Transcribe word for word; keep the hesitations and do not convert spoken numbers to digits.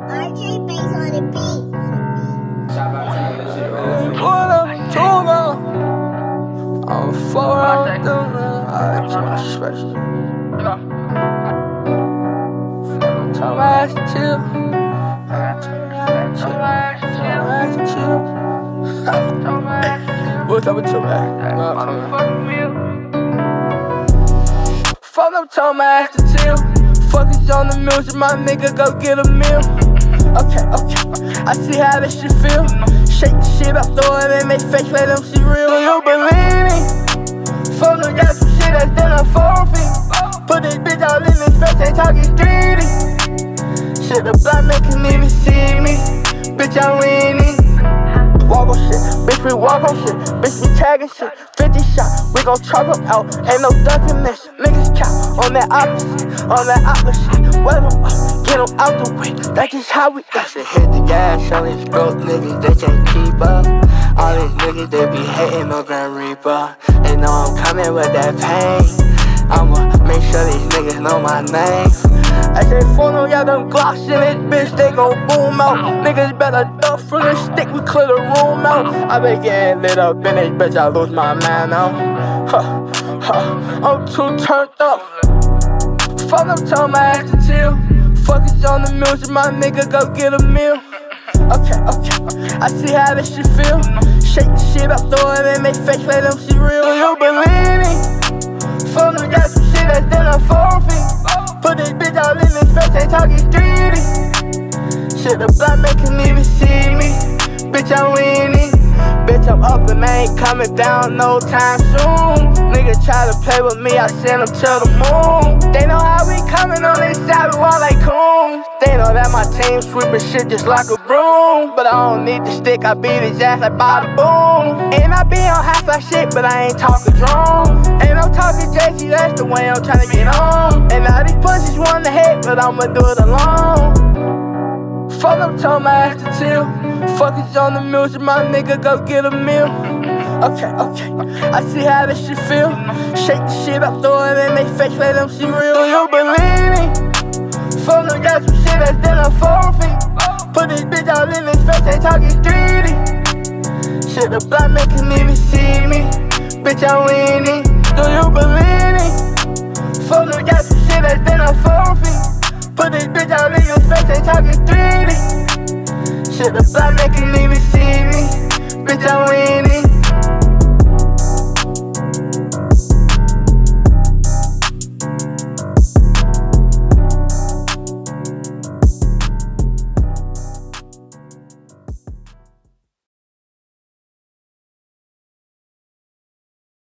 What up, Timo? I'm four out there. I keep my special. Tell my ass to chill. Tell my ass to chill. What's up with Timo? Fuck up, tell my ass to chill. Focus on the music, my nigga, go get a meal. Okay, okay, I see how this shit feel. Shake the shit up, throw it in their face, let them see real. Do you believe me? Fuck them, got some shit that's done a forfeit. Put this bitch all in his face, they talking greedy. Shit, the block man can't even see me. Bitch, I'm winning. Walk on shit, bitch, we walk on shit. Bitch, we tagging shit. fifty shot, we gon' chalk them out. Ain't no ducking this. Niggas count on that opposite, on that opposite. Wet them up, get them out the way. That's just how we I should hit the gas on these broke niggas, they can't keep up. All these niggas, they be hating on Grand Reaper. They know I'm coming with that pain. I'ma make sure these niggas know my name. I say phone on y'all them Glocks in this bitch, they gon' boom out. Niggas better duck from the stick, we clear the room out. I been getting lit up in this bitch, I lose my man now. Huh, huh, I'm too turned up. Fuck up, tell my ass to chill. Focus on the music, my nigga, go get a meal. Okay, okay, I see how this shit feel. Shake the shit up, throw it in their face, let them see real. Do you believe me? Fuck them, got some shit that's done a forfeit. Put this bitch all in his face, they talking greedy. Shit, the block man can't even see me. Bitch, I'm winning. Bitch, I'm up and I ain't coming down no time soon. Niggas try to play with me, I send them to the moon. They know how we coming on this side, we walk like coons. They know that my team sweeping shit just like a broom. But I don't need the stick, I beat his ass like bada boom. And I be on half that shit, but I ain't talking drone. Ain't no talking J C, that's the way I'm trying to get on. And now these pussies want to hate, but I'ma do it alone. Fuck up, tell my ass to chill. Focus on the music, my nigga, go get a meal. Okay, okay, I see how this shit feel. Shake the shit up, throw it in their face, let them see real. Do you believe me? Fuck them, got some shit that's done a forfeit. Put this bitch all in his face, they talking greedy. Shit, the block man can't even see me. Bitch, I'm winning. Do you believe me? Fuck them, got some shit that's done a forfeit. Put this bitch all in your face, they talking greedy. Shit, the block man can't even